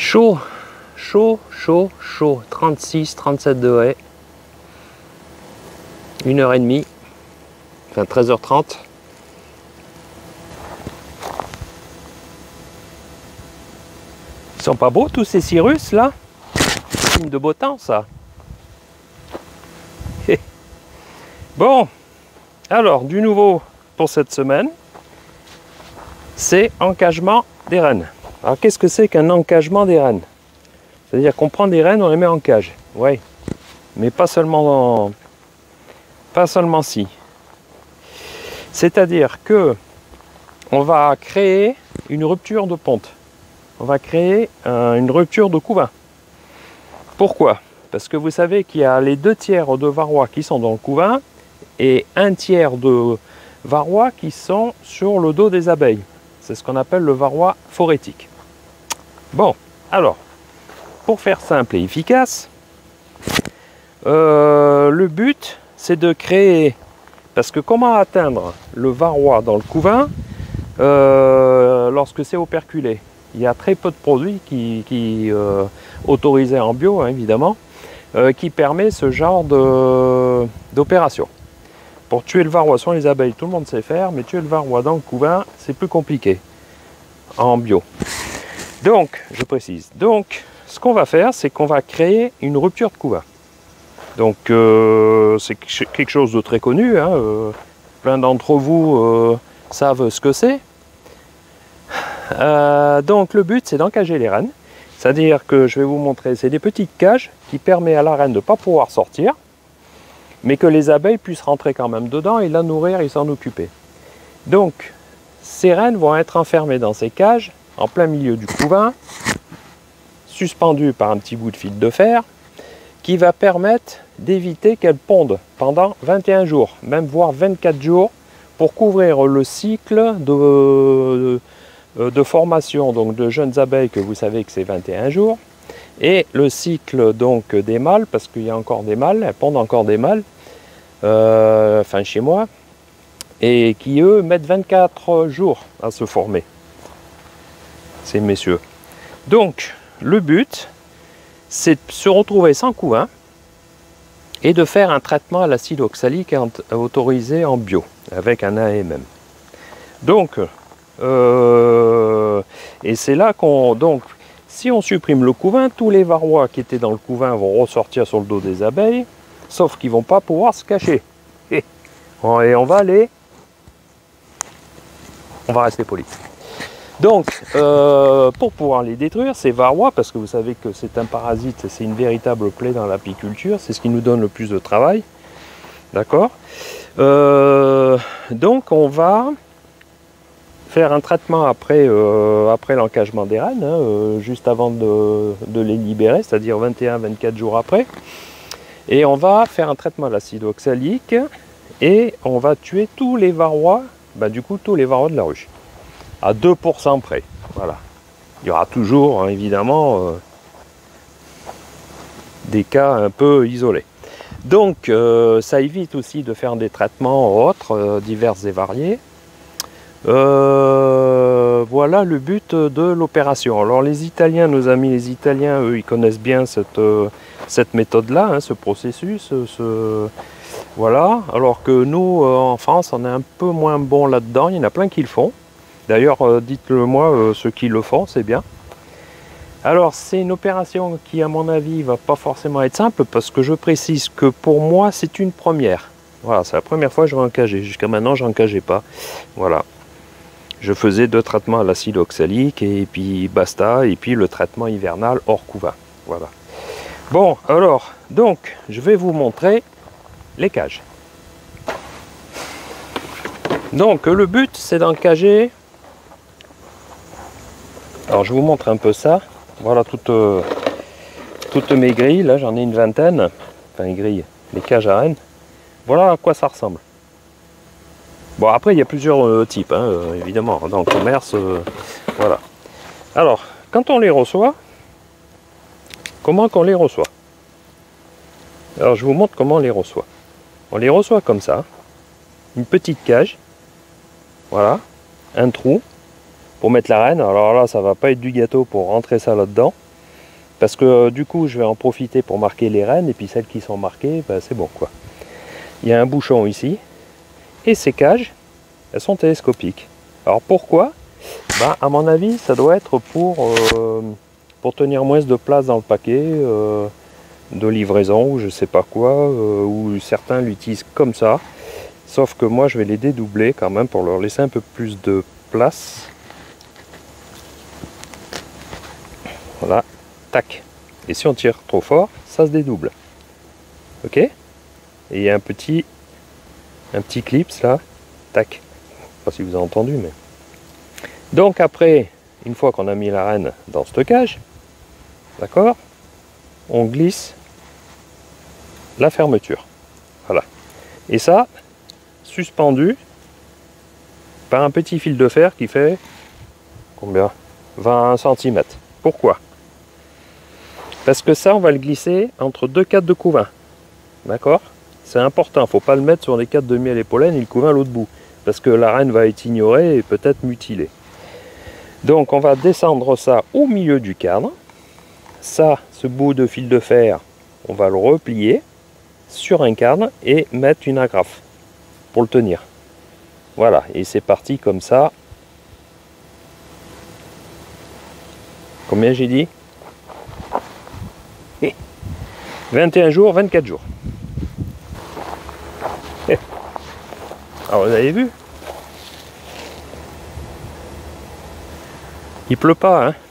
Chaud, chaud, chaud, chaud. 36, 37 degrés. 1h30. Enfin 13h30. Ils sont pas beaux tous ces cirrus là? Signe de beau temps ça. Bon, alors du nouveau pour cette semaine, c'est encagement des rennes. Alors qu'est-ce que c'est qu'un encagement des rennes? C'est-à-dire qu'on prend des rennes, on les met en cage. Oui, mais pas seulement si. C'est-à-dire que on va créer une rupture de ponte. On va créer une rupture de couvain. Pourquoi? Parce que vous savez qu'il y a les 2/3 de varrois qui sont dans le couvain et 1/3 de varrois qui sont sur le dos des abeilles. C'est ce qu'on appelle le varrois phorétique. Bon, alors, pour faire simple et efficace, le but c'est de créer, parce que comment atteindre le varrois dans le couvain lorsque c'est operculé? Il y a très peu de produits qui autorisés en bio, hein, évidemment, qui permet ce genre d'opération. Pour tuer le varrois sur les abeilles, tout le monde sait faire, mais tuer le varrois dans le couvain, c'est plus compliqué en bio. Donc, je précise, donc, ce qu'on va faire, c'est qu'on va créer une rupture de couvain. Donc, c'est quelque chose de très connu, hein, plein d'entre vous savent ce que c'est. Donc, le but, c'est d'encager les rennes. C'est-à-dire que je vais vous montrer, c'est des petites cages qui permettent à la reine de ne pas pouvoir sortir, mais que les abeilles puissent rentrer quand même dedans et la nourrir et s'en occuper. Donc, ces reines vont être enfermées dans ces cages, en plein milieu du couvain, suspendues par un petit bout de fil de fer, qui va permettre d'éviter qu'elles pondent pendant 21 jours, même voire 24 jours, pour couvrir le cycle de formation donc de jeunes abeilles, que vous savez que c'est 21 jours, et le cycle donc des mâles, parce qu'il y a encore des mâles, elles pondent encore des mâles, enfin chez moi, et qui eux mettent 24 jours à se former, ces messieurs. Donc le but, c'est de se retrouver sans couvain et de faire un traitement à l'acide oxalique autorisé en bio, avec un AMM. Donc, et c'est là qu'on... Donc, si on supprime le couvain, tous les varrois qui étaient dans le couvain vont ressortir sur le dos des abeilles, sauf qu'ils ne vont pas pouvoir se cacher. Et on va rester poli. Donc, pour pouvoir les détruire, ces varrois, parce que vous savez que c'est un parasite, c'est une véritable plaie dans l'apiculture, c'est ce qui nous donne le plus de travail. D'accord? Donc, on va faire un traitement après l'encagement des rennes, hein, juste avant de les libérer, c'est-à-dire 21-24 jours après. Et on va faire un traitement à l'acide oxalique et on va tuer tous les varrois, du coup tous les varrois de la ruche, à 2% près. Voilà. Il y aura toujours, hein, évidemment, des cas un peu isolés. Donc ça évite aussi de faire des traitements autres, divers et variés. Voilà le but de l'opération. Alors les Italiens, nos amis les Italiens, eux, ils connaissent bien cette méthode-là, hein, ce processus. Voilà. Alors que nous, en France, on est un peu moins bon là-dedans. Il y en a plein qui le font. D'ailleurs, dites-le moi, ceux qui le font, c'est bien. Alors, c'est une opération qui, à mon avis, va pas forcément être simple, parce que je précise que pour moi, c'est une première. Voilà, c'est la première fois que je vais encager. Jusqu'à maintenant, je n'encageais pas. Voilà. Je faisais 2 traitements à l'acide oxalique, et puis basta, et puis le traitement hivernal hors couvain. Voilà. Bon, alors, donc, je vais vous montrer les cages. Donc, le but, c'est d'encager. Alors, je vous montre un peu ça. Voilà toutes mes grilles. Là, j'en ai une vingtaine. Enfin, les grilles, les cages à rennes. Voilà à quoi ça ressemble. Bon, après, il y a plusieurs types, hein, évidemment, dans le commerce. Voilà. Alors, quand on les reçoit, comment qu'on les reçoit? Alors, je vous montre comment on les reçoit. On les reçoit comme ça. Une petite cage. Voilà. Un trou pour mettre la reine. Alors là, ça va pas être du gâteau pour rentrer ça là-dedans. Parce que du coup, je vais en profiter pour marquer les rennes, et puis celles qui sont marquées, ben, c'est bon quoi. Il y a un bouchon ici, et ces cages, elles sont télescopiques. Alors pourquoi? Ben, à mon avis, ça doit être pour tenir moins de place dans le paquet, de livraison, ou je sais pas quoi, ou certains l'utilisent comme ça. Sauf que moi, je vais les dédoubler quand même pour leur laisser un peu plus de place. Voilà, tac. Et si on tire trop fort, ça se dédouble. Ok? Et il y a un petit clips là, tac. Je sais pas si vous avez entendu, mais. Donc après, une fois qu'on a mis la renne dans le stockage, d'accord, on glisse la fermeture. Voilà. Et ça, suspendu par un petit fil de fer qui fait combien? 20 cm. Pourquoi? Parce que ça, on va le glisser entre deux cadres de couvain. D'accord? C'est important, il ne faut pas le mettre sur les cadres de miel et pollen et le couvain à l'autre bout. Parce que la reine va être ignorée et peut-être mutilée. Donc on va descendre ça au milieu du cadre. Ça, ce bout de fil de fer, on va le replier sur un cadre et mettre une agrafe pour le tenir. Voilà, et c'est parti comme ça. Combien j'ai dit? 21 jours, 24 jours. Alors vous avez vu? Il pleut pas, hein?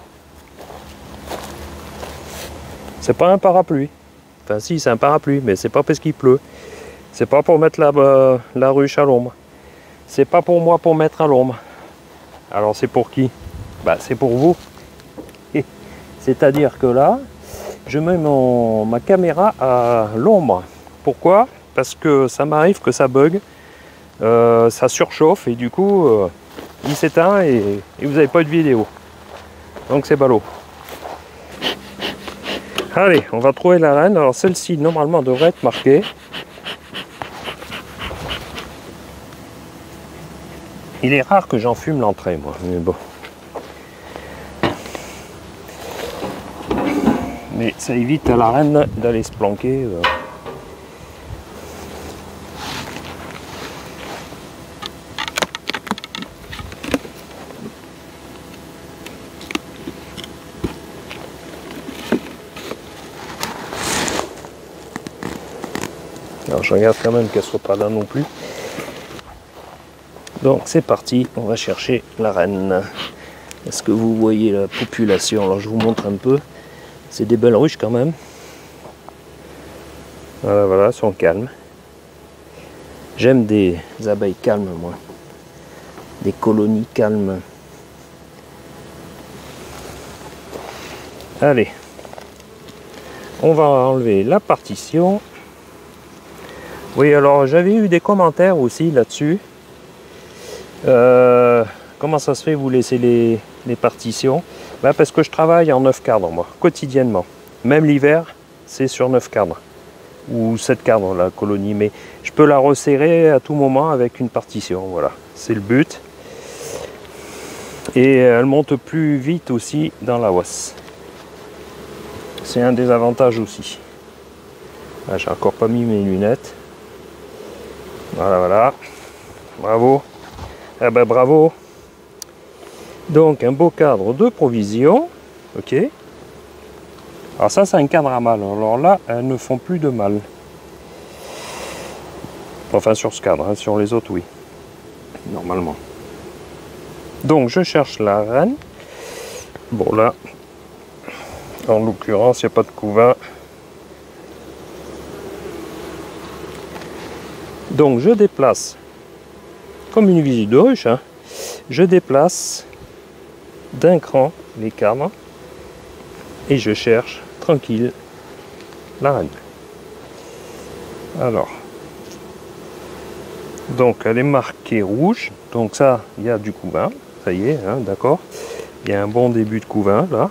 C'est pas un parapluie. Enfin si, c'est un parapluie, mais c'est pas parce qu'il pleut. C'est pas pour mettre la ruche à l'ombre. C'est pas pour moi pour mettre à l'ombre. Alors c'est pour qui? Bah c'est pour vous. C'est-à-dire que là, je mets ma caméra à l'ombre. Pourquoi? Parce que ça m'arrive que ça bug, ça surchauffe et du coup il s'éteint et vous n'avez pas de vidéo. Donc c'est ballot. Allez, on va trouver la reine. Alors celle-ci normalement devrait être marquée. Il est rare que j'en fume l'entrée moi, mais bon. Mais ça évite à la reine d'aller se planquer. Alors je regarde quand même qu'elle soit pas là non plus. Donc c'est parti, on va chercher la reine. Est-ce que vous voyez la population? Alors je vous montre un peu. C'est des belles ruches quand même. Voilà, voilà, elles sont calmes. J'aime des abeilles calmes, moi. Des colonies calmes. Allez. On va enlever la partition. Oui, alors j'avais eu des commentaires aussi là-dessus. Comment ça se fait vous laissez les partitions? Ben parce que je travaille en 9 cadres moi, quotidiennement. Même l'hiver, c'est sur 9 cadres. Ou 7 cadres la colonie, mais je peux la resserrer à tout moment avec une partition, voilà. C'est le but. Et elle monte plus vite aussi dans la housse. C'est un des avantages aussi. Ah, j'ai encore pas mis mes lunettes. Voilà, voilà. Bravo. Ah ben bravo. Donc un beau cadre de provision. Ok. Alors ça c'est un cadre à mâle. Alors là, elles ne font plus de mâle. Enfin sur ce cadre, hein. Sur les autres oui. Normalement. Donc je cherche la reine. Bon là, en l'occurrence, il n'y a pas de couvain. Donc je déplace, comme une visite de ruche, hein, je déplace d'un cran les cadres et je cherche tranquille la reine. Alors, donc elle est marquée rouge, donc ça il y a du couvain, ça y est, hein, d'accord. Il y a un bon début de couvain là.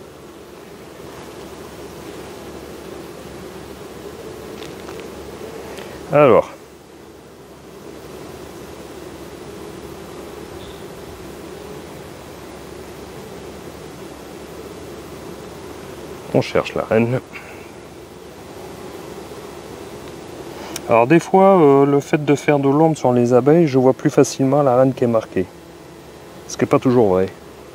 Alors, On cherche la reine. Alors des fois, le fait de faire de l'ombre sur les abeilles, je vois plus facilement la reine qui est marquée. Ce qui n'est pas toujours vrai.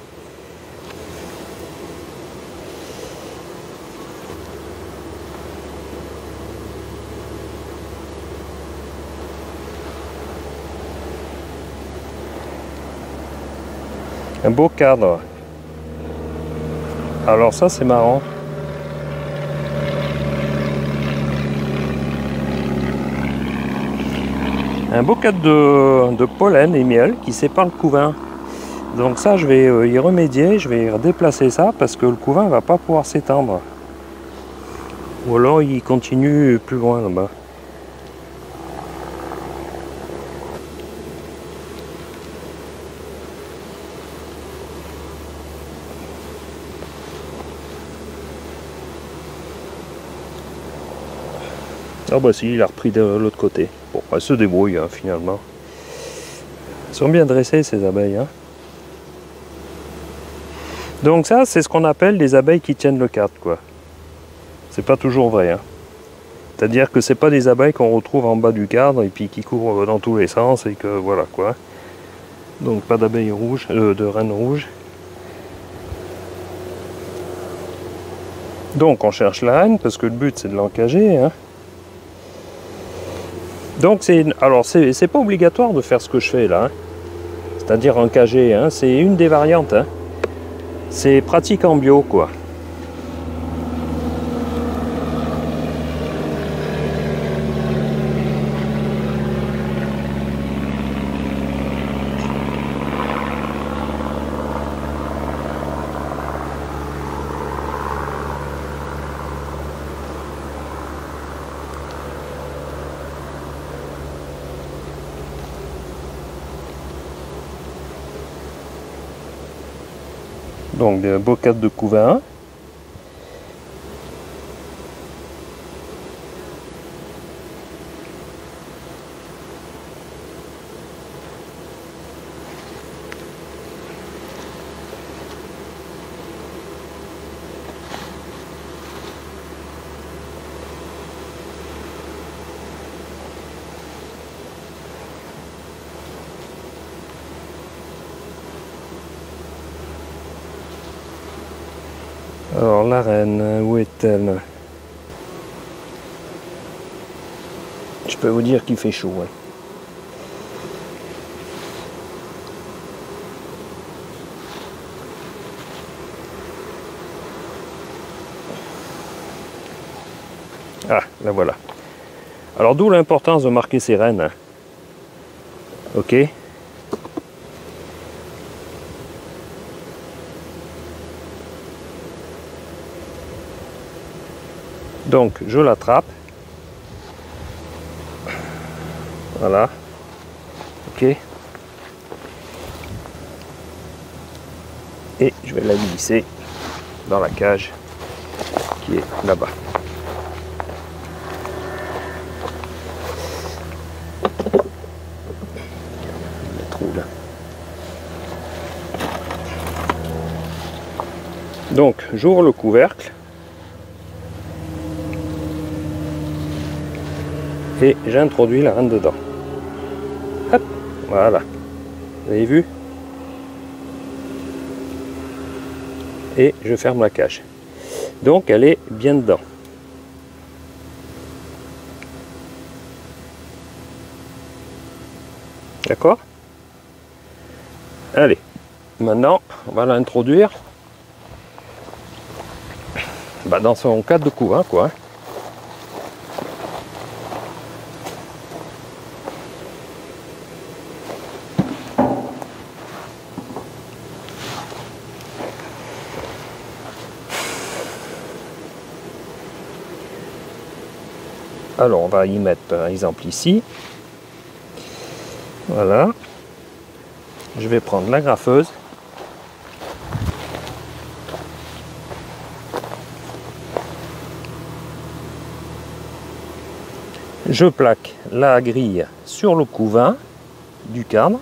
Un beau cadre. Alors ça c'est marrant. Un beau cadre de pollen et miel qui sépare le couvain. Donc ça je vais y remédier, je vais déplacer ça parce que le couvain ne va pas pouvoir s'étendre. Ou alors il continue plus loin là-bas. Ah bah si, il a repris de l'autre côté. Bon, elle se débrouille hein, finalement. Elles sont bien dressées ces abeilles. Hein. Donc ça, c'est ce qu'on appelle les abeilles qui tiennent le cadre, quoi. C'est pas toujours vrai. Hein. C'est-à-dire que c'est pas des abeilles qu'on retrouve en bas du cadre et puis qui courent dans tous les sens et que voilà quoi. Donc pas d'abeilles rouges, de reines rouges. Donc on cherche la reine parce que le but c'est de l'encager. Hein. Donc c'est pas obligatoire de faire ce que je fais là, hein. C'est-à-dire encager, hein. C'est une des variantes. Hein. C'est pratique en bio quoi. Donc des beaux cadres de couvain. Alors la reine, où est-elle? Je peux vous dire qu'il fait chaud. Ouais. Ah, la voilà. Alors d'où l'importance de marquer ces reines. Hein. Ok. Donc je l'attrape. Voilà. Ok. Et je vais la glisser dans la cage qui est là-bas. Le trou là. Donc j'ouvre le couvercle. Et j'introduis la reine dedans. Hop, voilà. Vous avez vu? Et je ferme la cage. Donc elle est bien dedans. D'accord? Allez, maintenant on va l'introduire dans son cadre de couvain, quoi. Alors on va y mettre par exemple ici. Voilà. Je vais prendre la graffeuse. Je plaque la grille sur le couvain du cadre.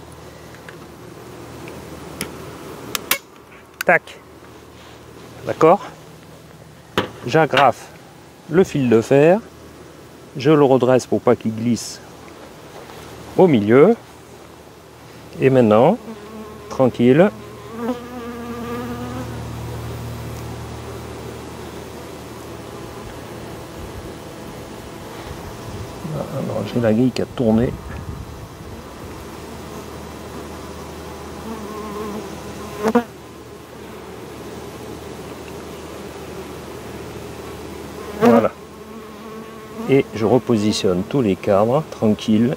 Tac. D'accord? j'agrafe le fil de fer, je le redresse pour pas qu'il glisse au milieu, et maintenant, tranquille, alors j'ai la grille qui a tourné. Voilà. Et je repositionne tous les cadres, tranquille.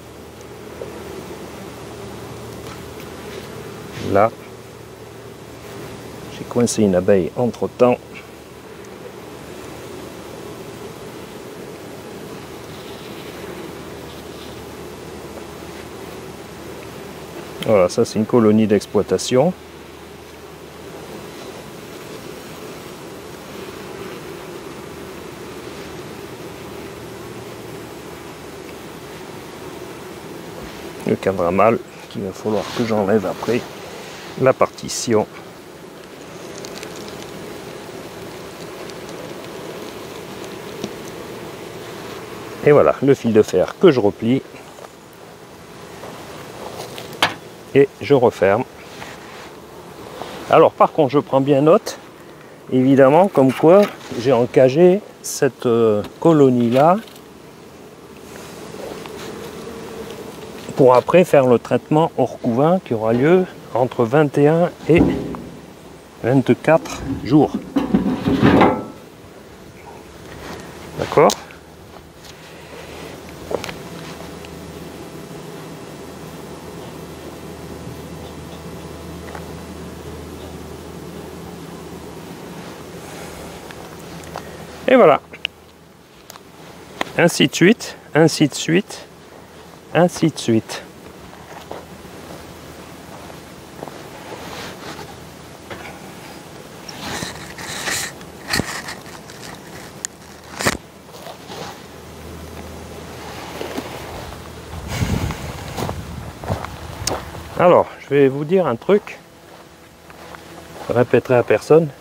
Là, j'ai coincé une abeille entre temps. Voilà, ça c'est une colonie d'exploitation. Le cadre à mâle qu'il va falloir que j'enlève après la partition. Et voilà, le fil de fer que je replie. Et je referme. Alors par contre je prends bien note, évidemment, comme quoi j'ai encagé cette colonie là pour après faire le traitement hors couvain qui aura lieu entre 21 et 24 jours. D'accord ? Et voilà. Ainsi de suite, ainsi de suite, ainsi de suite. Alors, je vais vous dire un truc. Je répéterai à personne.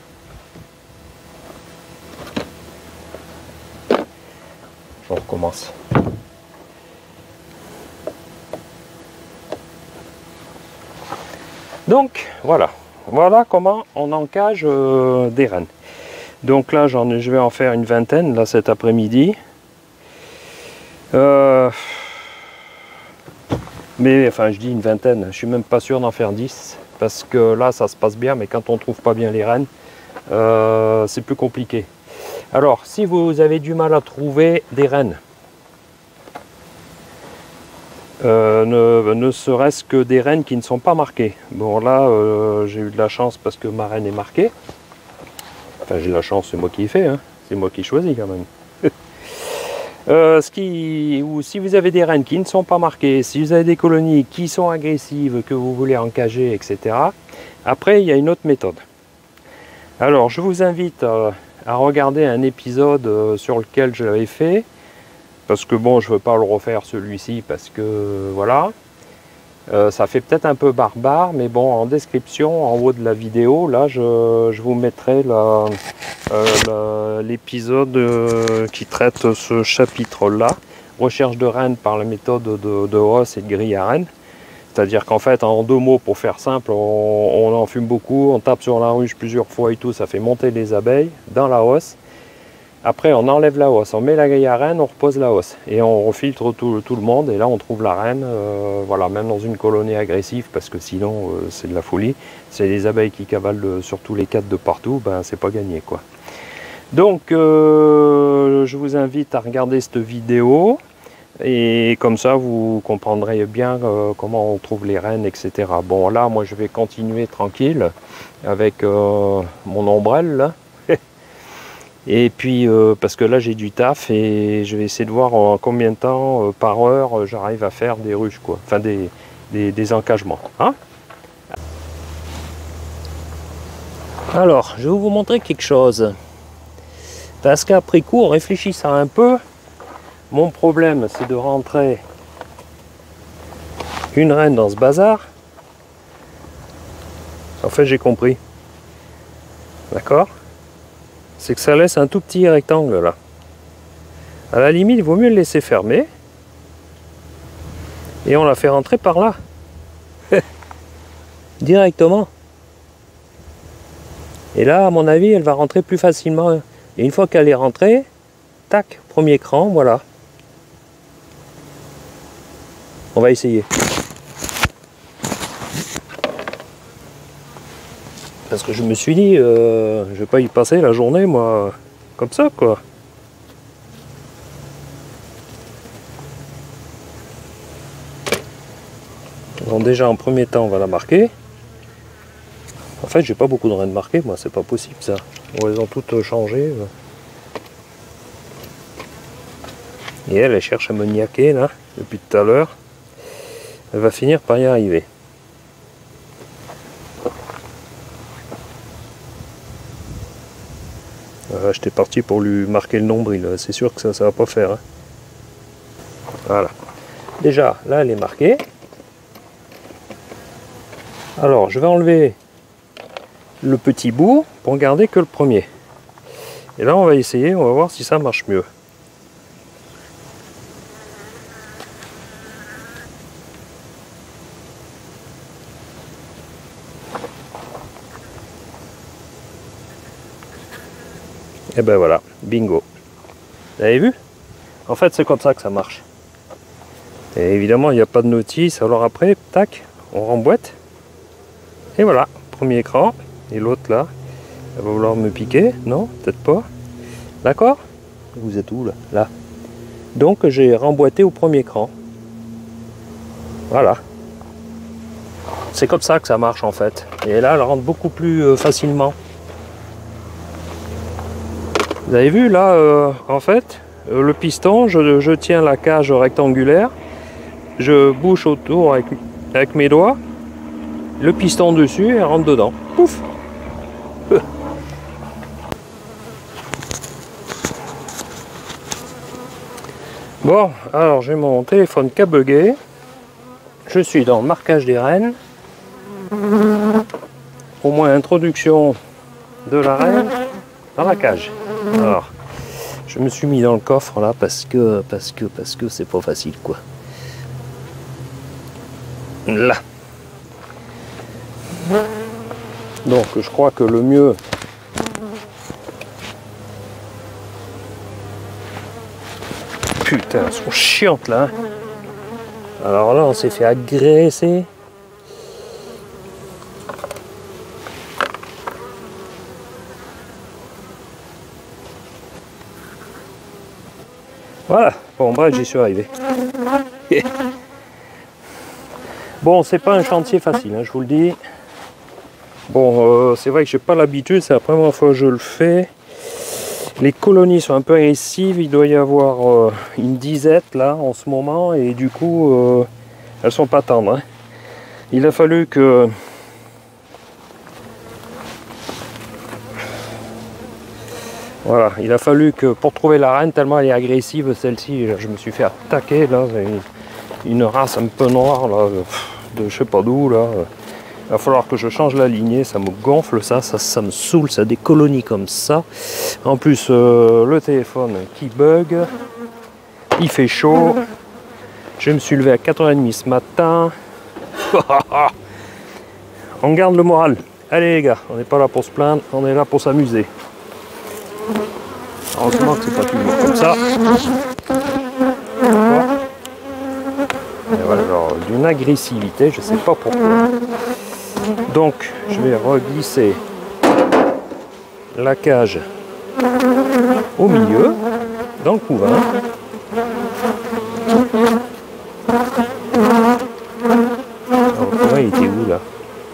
On recommence. Donc voilà, voilà comment on encage des rennes. Donc là je vais en faire une vingtaine là cet après-midi. Mais enfin je dis une vingtaine, je suis même pas sûr d'en faire 10 parce que là ça se passe bien, mais quand on trouve pas bien les rennes, c'est plus compliqué. Alors, si vous avez du mal à trouver des rennes, ne serait-ce que des rennes qui ne sont pas marquées. Bon, là, j'ai eu de la chance parce que ma reine est marquée. Enfin, j'ai de la chance, c'est moi qui ai fait, hein. C'est moi qui choisis quand même. Ou si vous avez des rennes qui ne sont pas marquées, si vous avez des colonies qui sont agressives, que vous voulez encager, etc. Après, il y a une autre méthode. Alors, je vous invite à regarder un épisode sur lequel je l'avais fait, parce que bon, je ne veux pas le refaire celui-ci, parce que voilà, ça fait peut-être un peu barbare, mais bon, en description, en haut de la vidéo, là, je vous mettrai l'épisode qui traite ce chapitre-là, recherche de rennes par la méthode de Haus et de grille à rennes. C'est-à-dire qu'en fait, en 2 mots, pour faire simple, on en fume beaucoup, on tape sur la ruche plusieurs fois et tout, ça fait monter les abeilles dans la hausse. Après, on enlève la hausse, on met la grille à reine, on repose la hausse. Et on refiltre tout le monde, et là, on trouve la reine, voilà, même dans une colonie agressive, parce que sinon, c'est de la folie. C'est des abeilles qui cavalent sur tous les cadres de partout, ben, c'est pas gagné, quoi. Donc, je vous invite à regarder cette vidéo. Et comme ça, vous comprendrez bien comment on trouve les rennes, etc. Bon, là, moi, je vais continuer tranquille avec mon ombrelle, là. Et puis, parce que là, j'ai du taf et je vais essayer de voir en combien de temps, par heure, j'arrive à faire des ruches, quoi. Enfin, des encagements. Hein? Alors, je vais vous montrer quelque chose. Parce qu'après coup, en réfléchissant un peu, mon problème, c'est de rentrer une reine dans ce bazar. En fait, j'ai compris. D'accord? c'est que ça laisse un tout petit rectangle là. À la limite, il vaut mieux le laisser fermer. Et on la fait rentrer par là. Directement. Et là, à mon avis, elle va rentrer plus facilement. Et une fois qu'elle est rentrée, tac, premier cran, voilà. On va essayer. Parce que je me suis dit, je vais pas y passer la journée, moi, comme ça, quoi. Donc déjà, en premier temps, on va la marquer. En fait, j'ai pas beaucoup de rennes marquées, moi, c'est pas possible, ça. Bon, elles ont toutes changé. Et elle cherche à me niaquer, là, depuis tout à l'heure. Elle va finir par y arriver. J'étais parti pour lui marquer le nombril, c'est sûr que ça va pas faire. Hein. Voilà. Déjà, là, elle est marquée. Alors, je vais enlever le petit bout pour garder que le premier. Et là, on va essayer, on va voir si ça marche mieux. Et ben voilà, bingo. Vous avez vu? En fait, c'est comme ça que ça marche. Et évidemment, il n'y a pas de notice. Alors après, tac, on remboîte. Et voilà, premier écran. Et l'autre là, elle va vouloir me piquer. Non, peut-être pas. D'accord? Vous êtes où là? Là. Donc j'ai remboîté au premier cran. Voilà. C'est comme ça que ça marche en fait. Et là, elle rentre beaucoup plus facilement. Vous avez vu là, en fait, le piston, je tiens la cage rectangulaire, je bouche autour avec mes doigts, le piston dessus et rentre dedans. Pouf! Bon, alors j'ai mon téléphone qui a bugué. Je suis dans le marquage des rennes. Au moins introduction de la reine dans la cage. Alors, je me suis mis dans le coffre là parce que c'est pas facile quoi. Là. Donc je crois que le mieux putain, elles sont chiantes là. Hein. Alors là, on s'est fait agresser. Voilà, bon bref, j'y suis arrivé. Bon, c'est pas un chantier facile, hein, je vous le dis. Bon, c'est vrai que j'ai pas l'habitude, c'est la première fois que je le fais. Les colonies sont un peu agressives, il doit y avoir une disette là en ce moment, et du coup, elles sont pas tendres. Hein. Il a fallu que... Voilà, il a fallu que pour trouver la reine, tellement elle est agressive celle-ci, je me suis fait attaquer là, une race un peu noire là, de je sais pas d'où là. Il va falloir que je change la lignée, ça me gonfle ça me saoule, ça a des colonies comme ça. En plus le téléphone qui bug, il fait chaud. Je me suis levé à 4h30 ce matin. On garde le moral. Allez les gars, on n'est pas là pour se plaindre, on est là pour s'amuser. Heureusement que c'est pas toujours comme ça. Et voilà, alors d'une agressivité, je sais pas pourquoi. Donc je vais reglisser la cage au milieu, dans le couvain. Alors, le couvain il était où là?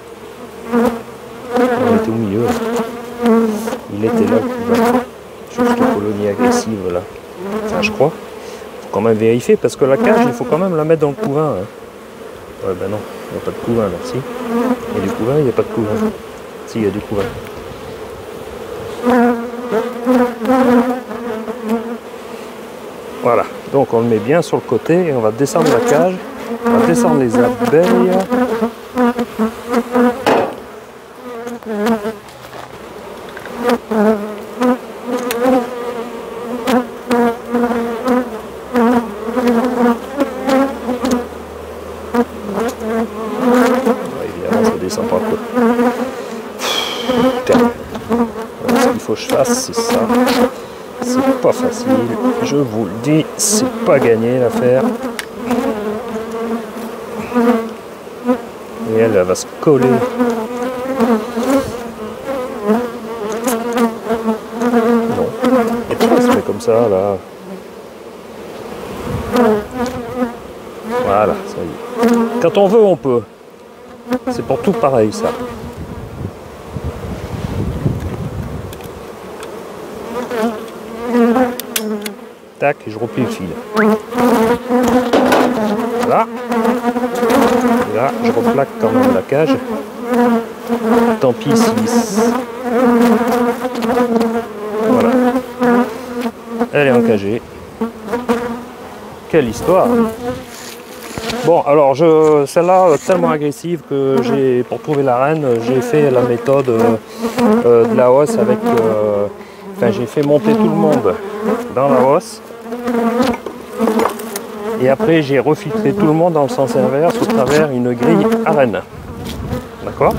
Il était au milieu. Là. Il était là le couvain. Sur cette colonie agressive là. Enfin je crois. Faut quand même vérifier parce que la cage il faut quand même la mettre dans le couvain. Hein. Ouais ben non, il n'y a pas de couvain là. Si. Il y a du couvain, il n'y a pas de couvain. Si, il y a du couvain. Voilà, donc on le met bien sur le côté et on va descendre la cage. On va descendre les abeilles. que je fasse, c'est ça. C'est pas facile, je vous le dis, c'est pas gagné l'affaire. Et elle va se coller. Non. Et pourquoi elle se met comme ça là? Voilà, ça y est. Quand on veut, on peut. C'est pour tout pareil ça. Tac, et je replie le fil. Voilà. Et là, je replaque quand même la cage. Tant pis si... Voilà. Elle est encagée. Quelle histoire! Bon, alors celle-là tellement agressive que pour trouver la reine, j'ai fait la méthode de la hausse avec... Enfin, j'ai fait monter tout le monde dans la hausse. Et après, j'ai refiltré tout le monde dans le sens inverse au travers une grille à reine. D'accord?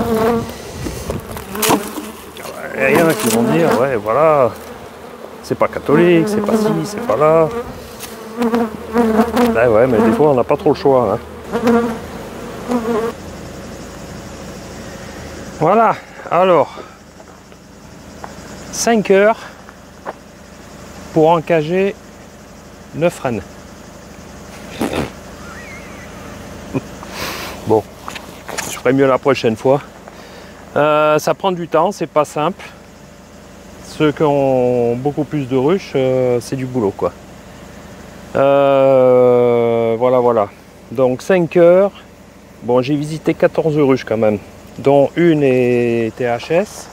Il y en a qui vont dire, ouais, voilà, c'est pas catholique, c'est pas ci, c'est pas là. Ben ouais, mais des fois, on n'a pas trop le choix. Hein. Voilà, alors, 5 heures pour encager 9 rennes. Bon, je ferai mieux la prochaine fois. Ça prend du temps, c'est pas simple. Ceux qui ont beaucoup plus de ruches, c'est du boulot quoi. Voilà. Donc 5 heures. Bon, j'ai visité 14 ruches quand même, dont une est THS.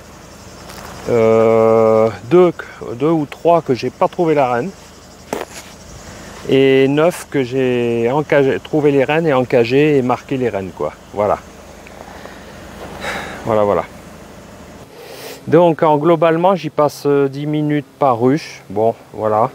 2 ou 3 que j'ai pas trouvé la reine. Et 9 que j'ai trouvé les rennes et encagé et marqué les rennes quoi. Voilà. Donc globalement j'y passe 10 minutes par ruche. Bon voilà.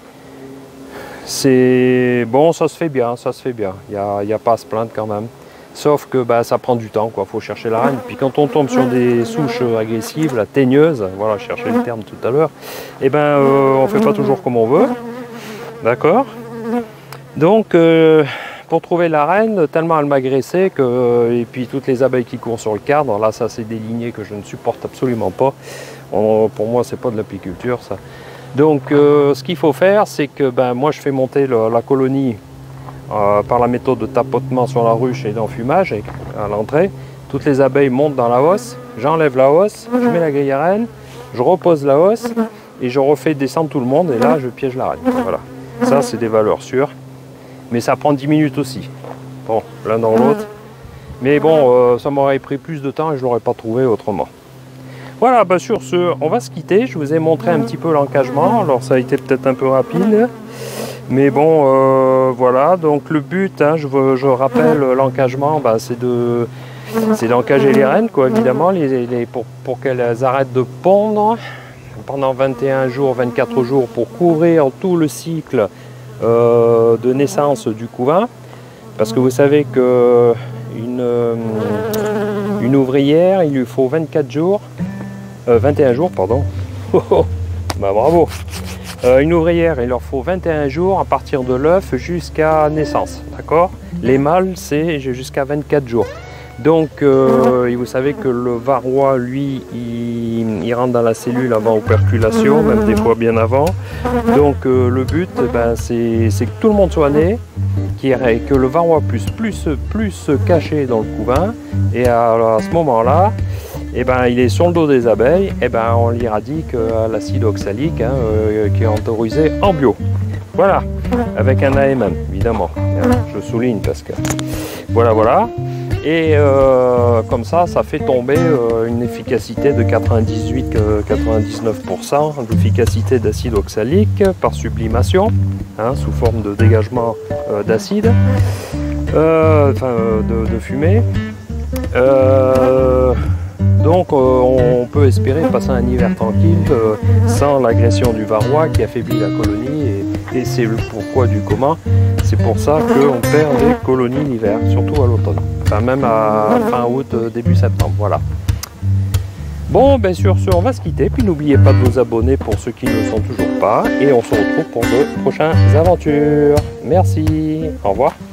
C'est bon, ça se fait bien. Il n'y a pas à se plaindre quand même. Sauf que bah, ça prend du temps quoi. Faut chercher la reine. Puis quand on tombe sur des souches agressives, la teigneuse, voilà, je cherchais le terme tout à l'heure, et ben on fait pas toujours comme on veut. D'accord? Donc pour trouver la reine, tellement elle m'agressait que, et puis toutes les abeilles qui courent sur le cadre, là ça c'est des lignées que je ne supporte absolument pas. Pour moi c'est pas de l'apiculture ça. Donc ce qu'il faut faire, c'est que ben, moi je fais monter la colonie par la méthode de tapotement sur la ruche et d'enfumage à l'entrée. Toutes les abeilles montent dans la hausse, j'enlève la hausse, je mets la grille à reine, je repose la hausse et je refais descendre tout le monde et là je piège la reine. Voilà. Ça c'est des valeurs sûres. Mais ça prend 10 minutes aussi. Bon, l'un dans l'autre. Mais bon, ça m'aurait pris plus de temps et je ne l'aurais pas trouvé autrement. Voilà, bah sur ce, on va se quitter. Je vous ai montré un petit peu l'encagement. Alors ça a été peut-être un peu rapide. Mais bon, voilà. Donc le but, hein, je rappelle, l'encagement, bah, c'est d'encager les rennes, quoi, évidemment, pour qu'elles arrêtent de pondre pendant 21 jours, 24 jours, pour couvrir tout le cycle de naissance du couvain, parce que vous savez que une ouvrière, il lui faut 21 jours, pardon. Bah bravo. Une ouvrière, il leur faut 21 jours à partir de l'œuf jusqu'à naissance, d'accord? Les mâles, c'est jusqu'à 24 jours. Donc, vous savez que le varroa, lui, il rentre dans la cellule avant operculation, même des fois bien avant. Donc, le but, ben, c'est que tout le monde soit né, que le varroa puisse plus se cacher dans le couvain. Et à ce moment-là, eh ben, il est sur le dos des abeilles, et ben, on l'irradique à l'acide oxalique, hein, qui est autorisé en bio. Voilà, avec un AMM, évidemment. Je souligne parce que... Voilà. Et comme ça fait tomber une efficacité de 98-99% d'efficacité d'acide oxalique par sublimation, hein, sous forme de dégagement d'acide, de fumée. Donc on peut espérer passer un hiver tranquille sans l'agression du varroa qui affaiblit la colonie, et c'est le pourquoi du comment. C'est pour ça qu'on perd des colonies l'hiver, surtout à l'automne. Enfin même à fin août, début septembre, voilà. Bon, ben sur ce, on va se quitter. Puis n'oubliez pas de vous abonner pour ceux qui ne le sont toujours pas. Et on se retrouve pour de prochaines aventures. Merci. Au revoir.